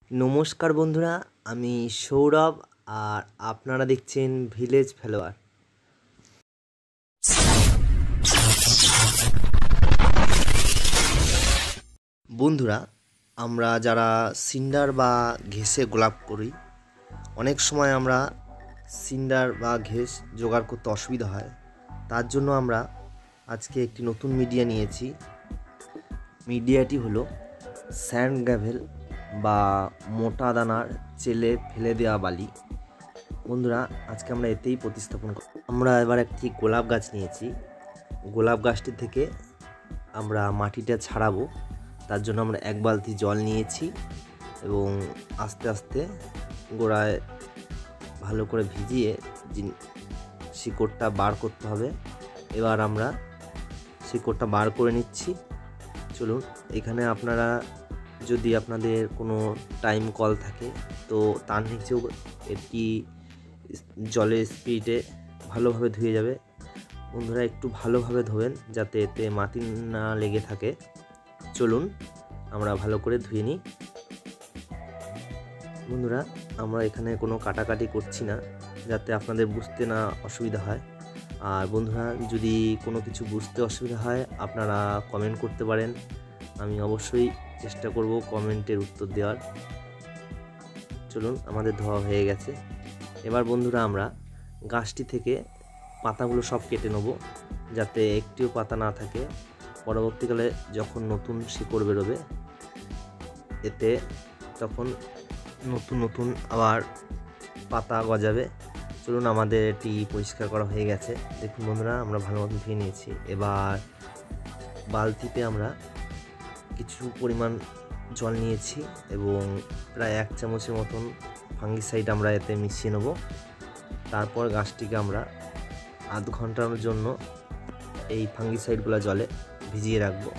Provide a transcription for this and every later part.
নমস্কার বন্ধুরা, আমি সৌরভ আর আপনারা দেখছেন ভিলেজ ফলোয়ার। বন্ধুরা, আমরা যারা সিন্ডার বা ঘেঁষে গোলাপ করি, অনেক সময় আমরা সিন্ডার বা ঘেঁষ জোগাড় করতে অসুবিধা হয়। তার জন্য আমরা আজকে একটি নতুন মিডিয়া নিয়েছি। মিডিয়াটি হলো স্যান্ড গ্র্যাভেল বা মোটা দানার চেলে ফেলে দেওয়া বালি। বন্ধুরা, আজকে আমরা এতেই প্রতিস্থাপন করব। আমরা এবার একটি গোলাপ গাছ নিয়েছি। গোলাপ গাছটি থেকে আমরা মাটিটা ছাড়াবো। তার জন্য আমরা এক বালতি জল নিয়েছি এবং আস্তে আস্তে গোড়ায় ভালো করে ভিজিয়ে শিকড়টা বার করতে হবে। এবার আমরা শিকড়টা বার করে নিচ্ছি। চলুন, এখানে আপনারা যদি আপনাদের কোনো টাইম কল থাকে তো তার নিচেও এটি জলের স্পিডে ভালোভাবে ধুয়ে যাবে। বন্ধুরা, একটু ভালোভাবে ধোবেন যাতে এতে মাটি না লেগে থাকে। চলুন আমরা ভালো করে ধুয়ে নিই। বন্ধুরা, আমরা এখানে কোনো কাটাকাটি করছি না যাতে আপনাদের বুঝতে না অসুবিধা হয়। আর বন্ধুরা, যদি কোনো কিছু বুঝতে অসুবিধা হয় আপনারা কমেন্ট করতে পারেন। আমি অবশ্যই চেষ্টা করব কমেন্টের উত্তর দেওয়ার। চলুন, আমাদের ধোয়া হয়ে গেছে। এবার বন্ধুরা, আমরা গাছটি থেকে পাতাগুলো সব কেটে নেব যাতে একটিও পাতা না থাকে। পরবর্তীকালে যখন নতুন শিকড় বেরোবে এতে তখন নতুন নতুন আবার পাতা গজাবে। চলুন, আমাদের এটি পরিষ্কার করা হয়ে গেছে। দেখুন বন্ধুরা, আমরা ভালো মতন ধুয়ে নিয়েছি। এবার বালতিতে আমরা কিছু পরিমাণ জল নিয়েছি এবং প্রায় 1 চামচের মতন ফাঙ্গিসাইড আমরা এতে মিশিয়ে নেব। তারপর গাছটিকে আমরা আধ ঘন্টার জন্য এই ফাঙ্গিসাইডগুলো জলে ভিজিয়ে রাখবো।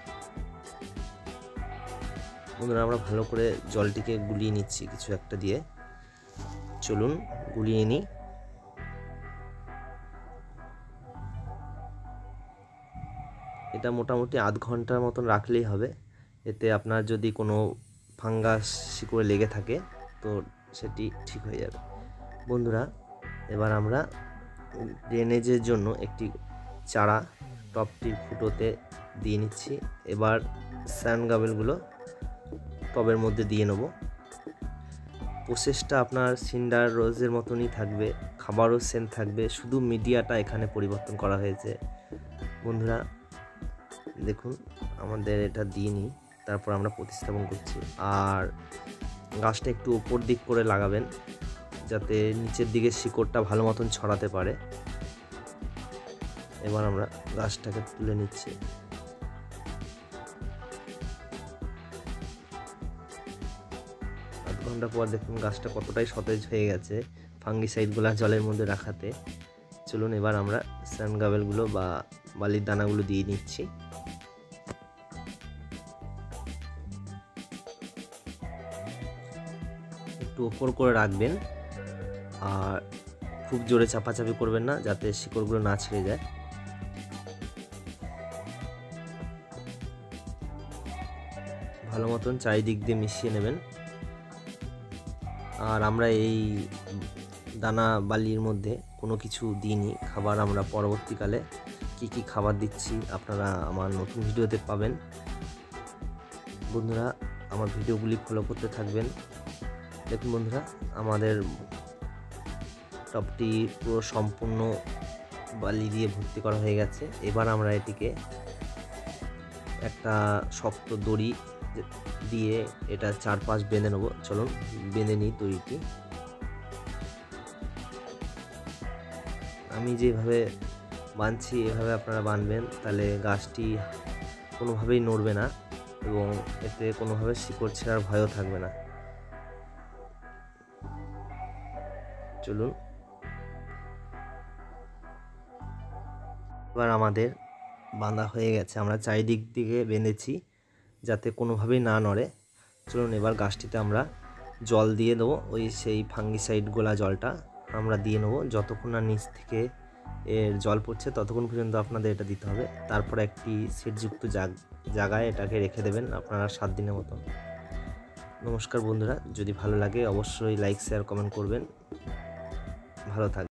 বন্ধুরা, আমরা ভালো করে জলটিকে গুলিয়ে নিচ্ছি কিছু একটা দিয়ে। চলুন গুলিয়ে নিই। এটা মোটামুটি আধ ঘন্টার মতন রাখলেই হবে। এতে আপনার যদি কোনো ফাঙ্গাস শিকড়ে লেগে থাকে তো সেটি ঠিক হয়ে যাবে। বন্ধুরা, এবার আমরা ড্রেনেজের জন্য একটি চারা টবটির ফুটোতে দিয়ে নিচ্ছি। এবার স্যান্ড গ্রাভেলগুলো টবের মধ্যে দিয়ে নেব। প্রসেসটা আপনার সিন্ডার রোজের মতনই থাকবে, খাবারও সেম থাকবে, শুধু মিডিয়াটা এখানে পরিবর্তন করা হয়েছে। বন্ধুরা দেখুন, আমাদের এটা দিয়ে নিই, তারপর আমরা প্রতিস্থাপন করছি। আর গাছটা একটু উপর দিক করে লাগাবেন যাতে নিচের দিকে শিকড়টা ভালো মতন ছড়াতে পারে। এবার আমরা গাছটাকে তুলে নিচ্ছি। আধ ঘন্টা পর দেখুন গাছটা কতটাই সতেজ হয়ে গেছে ফাঙ্গিসাইডগুলো জলের মধ্যে রাখাতে। চলুন, এবার আমরা স্যান্ড গ্রাভেলগুলো বা বালির দানাগুলো দিয়ে নিচ্ছি। একটু ওপর করে রাখবেন আর খুব জোরে চাপাচাপি করবেন না যাতে শিকড়গুলো না ছিঁড়ে যায়। ভালো মতন চারিদিক দিয়ে মিশিয়ে নেবেন। আর আমরা এই দানা বালির মধ্যে কোনো কিছু দিইনি খাবার। আমরা পরবর্তীকালে কি কি খাবার দিচ্ছি আপনারা আমার নতুন ভিডিওতে পাবেন। বন্ধুরা, আমার ভিডিওগুলি ফলো করতে থাকবেন। দেখুন বন্ধুরা, আমাদের টবটি পুরো সম্পূর্ণ বালি দিয়ে ভর্তি করা হয়ে গেছে। এবার আমরা এটিকে একটা শক্ত দড়ি দিয়ে এটা চারপাশ বেঁধে নেব। চলুন বেঁধে নিই দড়িটি। আমি যেভাবে বাঁধছি এভাবে আপনারা বাঁধবেন, তাহলে গাছটি কোনোভাবেই নড়বে না এবং এতে কোনোভাবে শিকড় ছেঁড়ার ভয়ও থাকবে না। চলুন, এবার আমাদের বাঁধা হয়ে গেছে। আমরা চারিদিক দিকে বেঁধেছি যাতে কোনোভাবেই না নড়ে। চলুন, এবার গাছটিতে আমরা জল দিয়ে দেবো। সেই ফাঙ্গিসাইড গোলা জলটা আমরা দিয়ে নেবো। যতক্ষণ না নিচ থেকে এর জল পড়ছে ততক্ষণ পর্যন্ত আপনাদের এটা দিতে হবে। তারপর একটি সেটযুক্ত জায়গায় এটাকে রেখে দেবেন আপনারা 7 দিনের মতো। নমস্কার বন্ধুরা, যদি ভালো লাগে অবশ্যই লাইক শেয়ার কমেন্ট করবেন। ভালো থাকবেন।